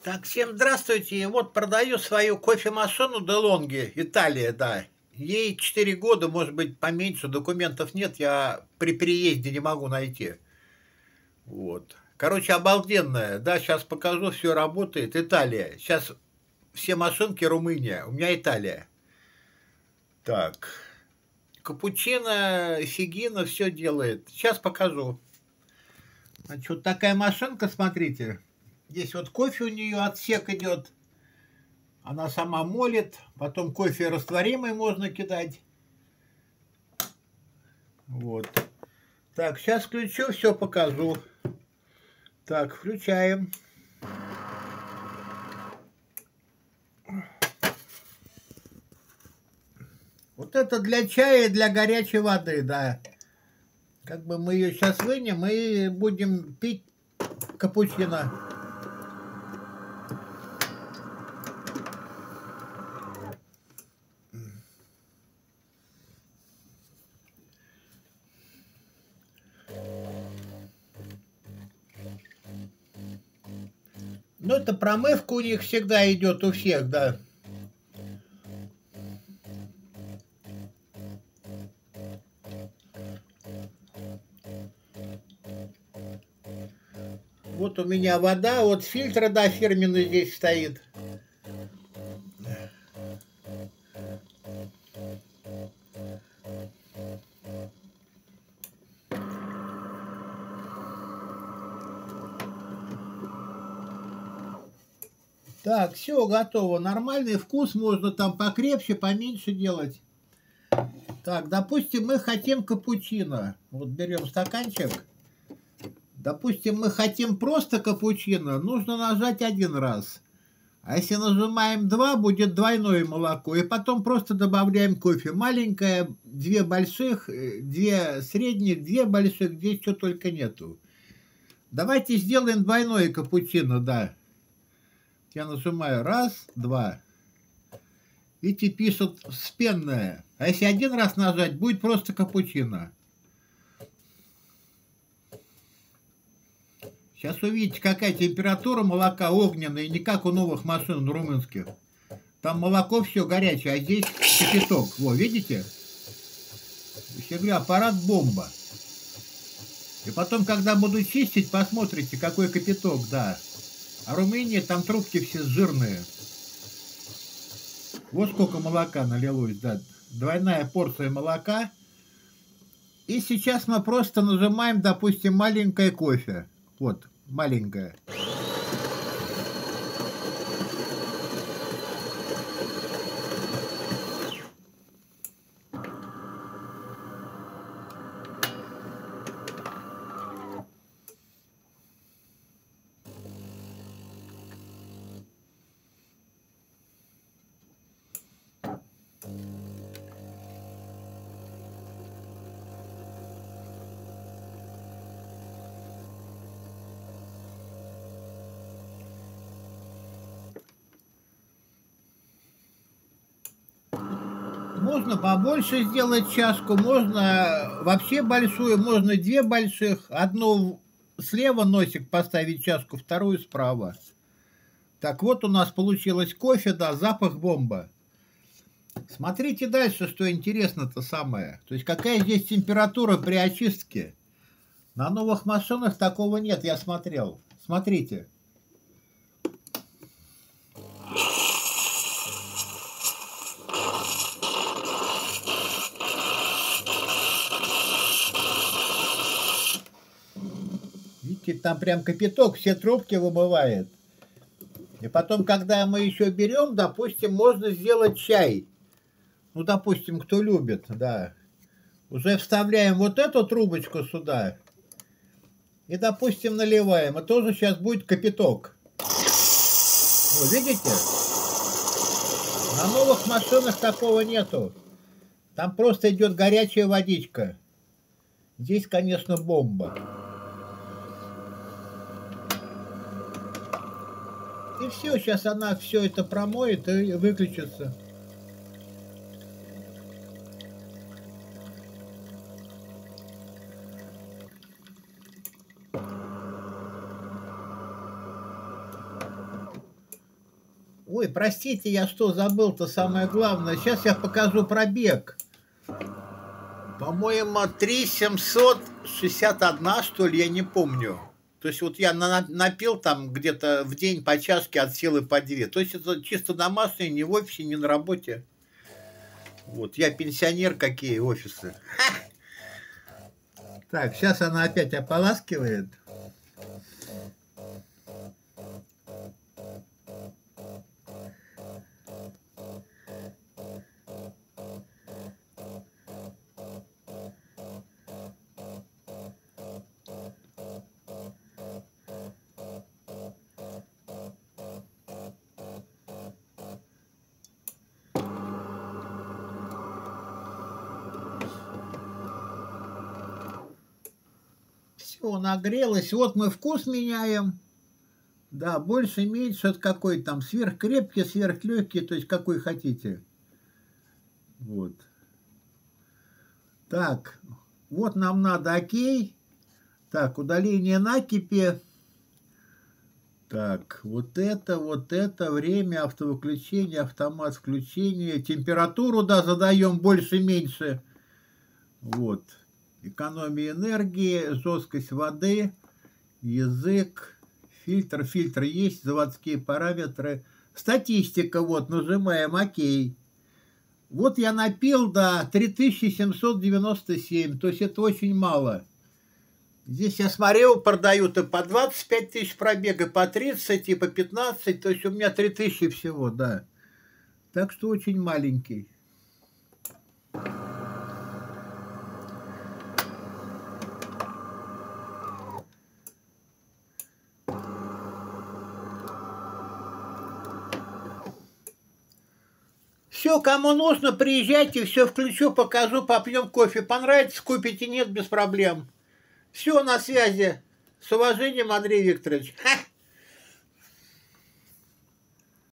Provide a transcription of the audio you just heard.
Так, всем здравствуйте. Вот продаю свою кофемашину DeLonghi, Италия, да. Ей 4 года, может быть, поменьше, документов нет, я при переезде не могу найти. Вот. Короче, обалденная, да, сейчас покажу, все работает. Италия. Сейчас все машинки Румыния, у меня Италия. Так, капучино, фигино все делает. Сейчас покажу. Значит, вот такая машинка, смотрите. Здесь вот кофе у нее отсек идет. Она сама молит, потом кофе растворимый можно кидать. Вот. Так, сейчас включу, все покажу. Так, включаем. Вот это для чая и для горячей воды, да. Как бы мы ее сейчас вынем и будем пить капучино. Ну, это промывка у них всегда идет у всех, да. Вот у меня вода, вот фильтр, да, фирменный здесь стоит. Так, все готово. Нормальный вкус, можно там покрепче, поменьше делать. Так, допустим, мы хотим капучино. Вот берем стаканчик. Допустим, мы хотим просто капучино, нужно нажать один раз. А если нажимаем два, будет двойное молоко. И потом просто добавляем кофе. Маленькое, две больших, две средних, две больших, здесь что только нету. Давайте сделаем двойное капучино, да. Я нажимаю раз, два. Видите, пишут вспенное. А если один раз нажать, будет просто капучино. Сейчас увидите, какая температура молока огненная, не как у новых машин румынских. Там молоко все горячее, а здесь кипяток. Во, видите? Я говорю, аппарат бомба. И потом, когда буду чистить, посмотрите, какой кипяток, да. А Румыния, там трубки все жирные. Вот сколько молока налилось, да. Двойная порция молока. И сейчас мы просто нажимаем, допустим, маленькое кофе. Вот, маленькое. Можно побольше сделать чашку, можно вообще большую, можно две больших. Одну слева носик поставить чашку, вторую справа. Так вот у нас получилось кофе, да, запах бомба. Смотрите дальше, что интересно-то самое. То есть какая здесь температура при очистке. На новых машинах такого нет, я смотрел. Смотрите. Видите, там прям кипяток, все трубки вымывает. И потом, когда мы еще берем, допустим, можно сделать чай. Ну, допустим, кто любит, да. Уже вставляем вот эту трубочку сюда. И, допустим, наливаем. И тоже сейчас будет кипяток. Вы видите? На новых машинах такого нету. Там просто идет горячая водичка. Здесь, конечно, бомба. И все, сейчас она все это промоет и выключится. Ой, простите, я что забыл-то самое главное. Сейчас я покажу пробег. По-моему, 3761, что ли, я не помню. То есть вот я напил там где-то в день по чашке от силы по 2. То есть это чисто домашнее, не в офисе, не на работе. Вот, я пенсионер, какие офисы. Так, сейчас она опять ополаскивает. Все, нагрелось. Вот мы вкус меняем. Да, больше, меньше, это какой там, сверхкрепкий, сверхлегкий, то есть какой хотите. Вот. Так, вот нам надо окей. Так, удаление накипи. Так, вот это, время автовыключения, автомат включения. Температуру, да, задаем больше-меньше. Вот. Экономия энергии, жесткость воды, язык. Фильтр есть, заводские параметры. Статистика, вот, нажимаем ОК. Вот я напил, да, 3797, то есть это очень мало. Здесь я смотрел, продают и по 25 тысяч пробега, по 30, и по 15, то есть у меня 3000 всего, да. Так что очень маленький. Все, кому нужно, приезжайте, все включу, покажу, попьем кофе. Понравится, купите, нет, без проблем. Все, на связи. С уважением, Андрей Викторович. Ха!